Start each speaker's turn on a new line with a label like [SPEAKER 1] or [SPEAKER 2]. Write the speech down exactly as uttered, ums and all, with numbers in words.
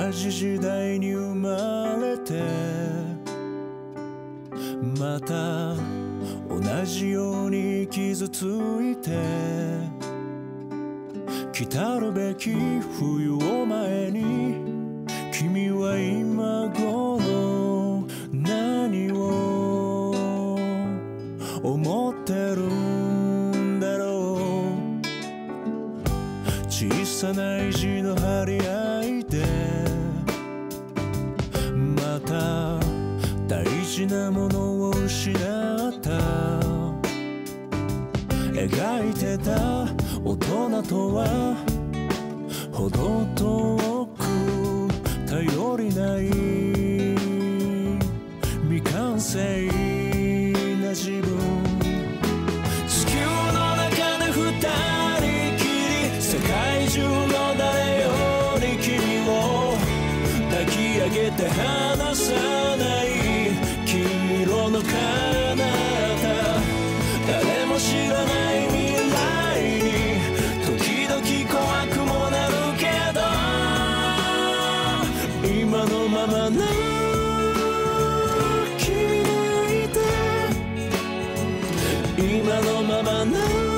[SPEAKER 1] じ時代に生まれてまた同じように傷ついて来たるべき冬を前に君は今頃何を思ってるんだろう。小さな意地の張り合いでまた大事なものを失った描いてた大人とはほど遠く頼りない未完成な自分。地球の中で二人きり世界中の誰より君を抱き上げて離さない黄色の彼方誰も知らない未来に時々怖くもなるけど今のままの君がいて今のままの